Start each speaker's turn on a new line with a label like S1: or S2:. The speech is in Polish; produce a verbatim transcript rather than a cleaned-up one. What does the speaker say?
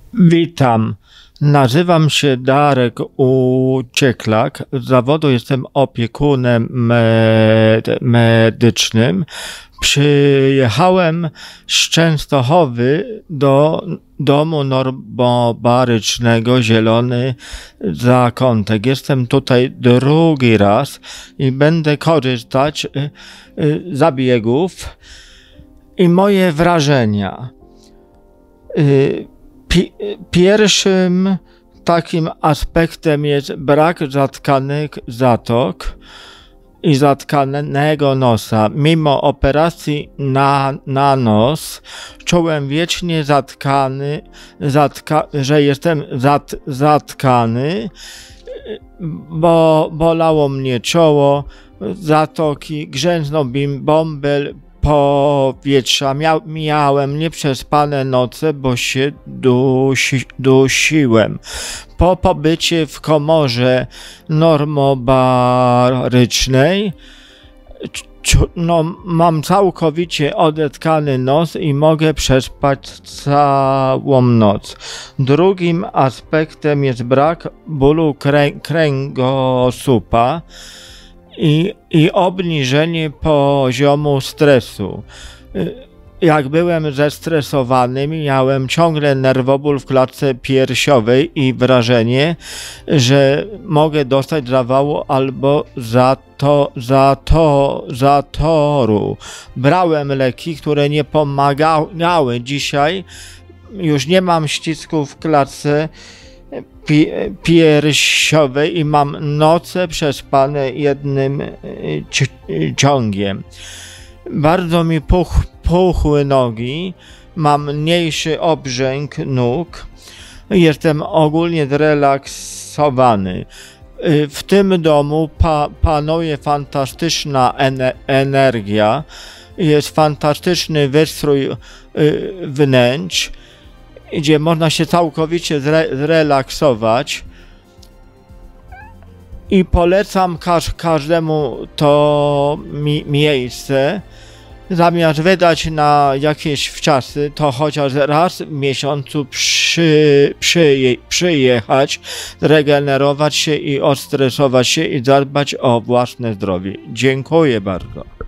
S1: Witam, nazywam się Darek Ucieklak, z zawodu jestem opiekunem med medycznym. Przyjechałem z Częstochowy do domu normobarycznego Zielony Zakątek. Jestem tutaj drugi raz i będę korzystać z zabiegów i moje wrażenia. Pierwszym takim aspektem jest brak zatkanych zatok i zatkanego nosa. Mimo operacji na, na nos czułem wiecznie zatkany, zatka, że jestem zat, zatkany, bo bolało mnie czoło, zatoki, grzęznął mi bąbel powietrza. Mia miałem nieprzespane noce, bo się dusi dusiłem. Po pobycie w komorze normobarycznej no, mam całkowicie odetkany nos i mogę przespać całą noc. Drugim aspektem jest brak bólu krę kręgosłupa I, i obniżenie poziomu stresu. Jak byłem zestresowany, miałem ciągle nerwoból w klatce piersiowej i wrażenie, że mogę dostać zawału albo zato, zato, zatoru. Brałem leki, które nie pomagały. Dzisiaj już nie mam ścisków w klatce piersiowej i mam noce przespane jednym ciągiem. Bardzo mi puch, puchły nogi, mam mniejszy obrzęk nóg, jestem ogólnie zrelaksowany. W tym domu pa, panuje fantastyczna ener energia, jest fantastyczny wystrój wnętrz, gdzie można się całkowicie zre zrelaksować i polecam każ każdemu to mi miejsce. Zamiast wydać na jakieś wczasy, to chociaż raz w miesiącu przy, przyje, przyjechać, zregenerować się i odstresować się i zadbać o własne zdrowie. Dziękuję bardzo.